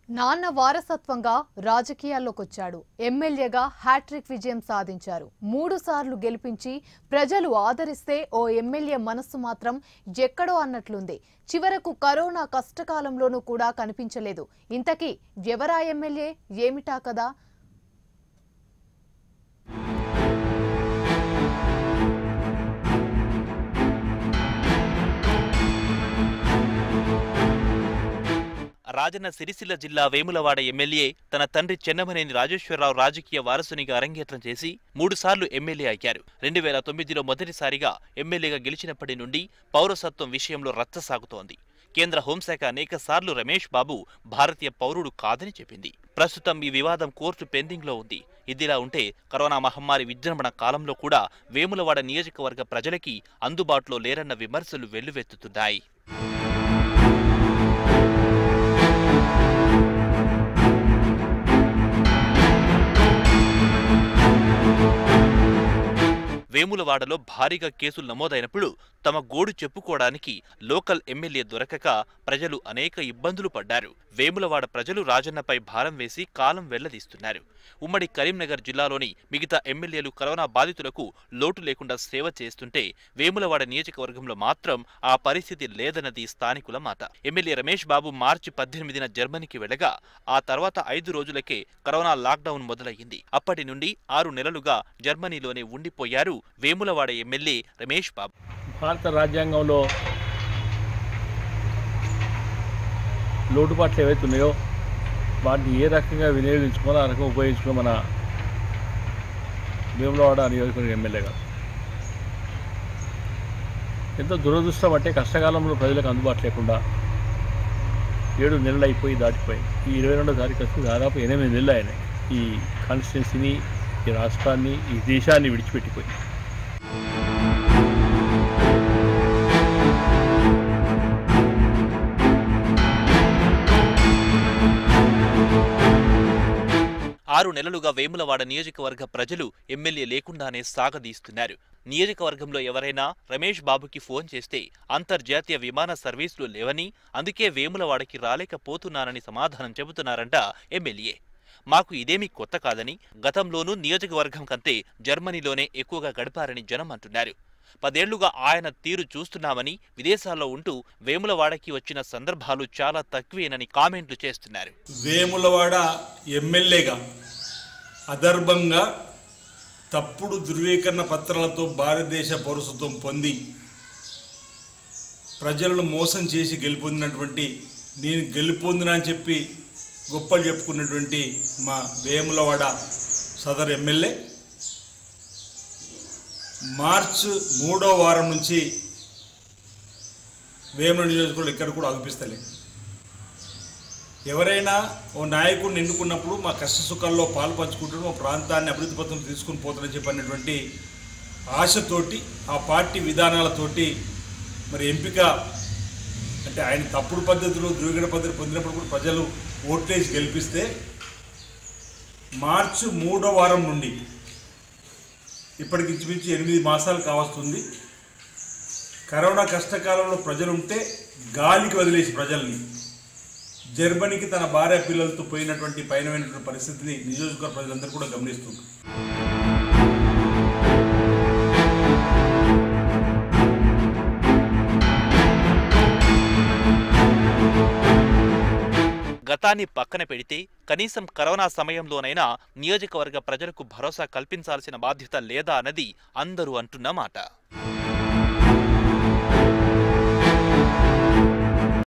నాన్న వారసత్వంగా రాజకీయాల్లోకొచ్చాడు. ఎమ్మెల్యేగా హ్యాట్రిక్ విజయం సాధించారు. 3 సార్లు గెలిపించి ప్రజలు ఆదరిస్తే ఓ ఎమ్మెల్యే మనస్సు మాత్రం ఎక్కడో అన్నట్లుంది. చివరకు కరోనా కష్టకాలంలోనూ కూడా కనిపించలేదు. ఇంతకీ ఎవరా ఎమ్మెల్యే, ఏమిటా కదా? రాజన్న సిరిసిల్ల జిల్లా వేములవాడ ఎమ్మెల్యే తన తండ్రి చెన్నమనేని రాజేశ్వరరావు రాజకీయ వారసునిగా అరంగేట్రం చేసి 3 సార్లు ఎమ్మెల్యే అయ్యారు. 2009లో మొదటిసారిగా ఎమ్మెల్యేగా గెలిచినప్పటి నుండి పౌరసత్వం విషయంలో రచ్చ సాగుతోంది. కేంద్ర హోంశాఖ అనేక సార్లు రమేష్ బాబు భారతీయ పౌరుడు కాదని చెప్పింది. ప్రస్తుతం ఈ వివాదం కోర్టు పెండింగ్లో ఉంది. ఇదిలా ఉంటే కరోనా మహమ్మారి విజృంభణ కాలంలో కూడా వేములవాడ నియోజకవర్గ ప్రజలకి అందుబాటులో లేరన్న విమర్శలు వెల్లువెత్తుతున్నాయి. వేములవాడలో భారీగా కేసులు నమోదైనప్పుడు తమ గోడు చెప్పుకోవడానికి లోకల్ ఎమ్మెల్యే దొరకక ప్రజలు అనేక ఇబ్బందులు పడ్డారు. వేములవాడ ప్రజలు రాజన్నపై భారం వేసి కాలం వెళ్లదీస్తున్నారు. ఉమ్మడి కరీంనగర్ జిల్లాలోని మిగతా ఎమ్మెల్యేలు కరోనా బాధితులకు లోటు లేకుండా సేవ చేస్తుంటే వేములవాడ నియోజకవర్గంలో మాత్రం ఆ పరిస్థితి లేదన్నది స్థానికుల మాట. ఎమ్మెల్యే రమేష్ బాబు మార్చి 18న జర్మనీకి వెళ్లగా ఆ తర్వాత 5 రోజులకే కరోనా లాక్డౌన్ మొదలయ్యింది. అప్పటి నుండి 6 నెలలుగా జర్మనీలోనే ఉండిపోయారు వేములవాడ ఎమ్మెల్యే రమేష్ బాబు. భారత రాజ్యాంగంలో లోటుపాట్లు ఏవైతే ఉన్నాయో వాటిని ఏ రకంగా వినియోగించుకోవాలో ఆ రకంగా ఉపయోగించుకుని మన వేములవాడ నియోజకవర్గ ఎమ్మెల్యేగా ఎంతో దురదృష్టం అంటే కష్టకాలంలో ప్రజలకు అందుబాటు లేకుండా 7 నెలలు అయిపోయి దాటిపోయి ఈ 22వ తారీఖు వస్తే దాదాపు 8 నెలలు అయినాయి. ఈ కాన్స్టిట్యున్సీని, ఈ రాష్ట్రాన్ని, ఈ దేశాన్ని విడిచిపెట్టిపోయి ఆరు నెలలుగా వేములవాడ నియోజకవర్గ ప్రజలు ఎమ్మెల్యే లేకుండానే సాగదీస్తున్నారు. నియోజకవర్గంలో ఎవరైనా రమేష్ బాబుకి ఫోన్ చేస్తే అంతర్జాతీయ విమాన సర్వీసులు లేవని, అందుకే వేములవాడకి రాలేకపోతున్నానని సమాధానం చెబుతున్నారంట ఎమ్మెల్యే. మాకు ఇదేమీ కొత్త కాదని, గతంలోనూ నియోజకవర్గం కంటే జర్మనీలోనే ఎక్కువగా గడిపారని జనం అంటున్నారు. 10 ఏళ్లుగా ఆయన తీరు చూస్తున్నామని, విదేశాల్లో ఉంటూ వేములవాడకి వచ్చిన సందర్భాలు చాలా తక్కువేనని కామెంట్లు చేస్తున్నారు. వేములవాడ ఎమ్మెల్యేగా అదర్భంగా తప్పుడు ధృవీకరణ పత్రాలతో భారతదేశ పౌరసత్వం పొంది ప్రజలను మోసం చేసి గెలుపొందినటువంటి, నేను గెలుపొందినా అని చెప్పి గొప్పలు చెప్పుకున్నటువంటి మా వేములవాడ సదర్ ఎమ్మెల్యే మార్చి 3వ వారం నుంచి వేముల నియోజకవర్గంలో ఎక్కడ కూడా అగుపిస్తలేదు. ఎవరైనా ఓ నాయకుడిని ఎన్నుకున్నప్పుడు మా కష్ట సుఖాల్లో పాలు పంచుకుంటూ మా ప్రాంతాన్ని అభివృద్ధి పథం తీసుకుని పోతారని చెప్పినటువంటి ఆశతోటి, ఆ పార్టీ విధానాలతోటి మరి ఎంపిక అంటే ఆయన తప్పుడు పద్ధతిలో ధృవీకరణ పద్ధతి పొందినప్పుడు కూడా ప్రజలు ఓట్లేసి గెలిపిస్తే మార్చి 3వ వారం నుండి ఇప్పటికి ఇంచుమించు 8 మాసాలు కావస్తుంది. కరోనా కష్టకాలంలో ప్రజలుంటే గాలికి వదిలేసి ప్రజల్ని జర్మనీకి తన భార్య పిల్లలతో పోయినటువంటి పయనమైనటువంటి పరిస్థితిని నియోజకవర్గ ప్రజలందరూ కూడా గమనిస్తున్నారు. గతాన్ని పక్కన పెడితే కనీసం కరోనా సమయంలోనైనా నియోజకవర్గ ప్రజలకు భరోసా కల్పించాల్సిన బాధ్యత లేదా అన్నది అందరూ అంటున్న మాట.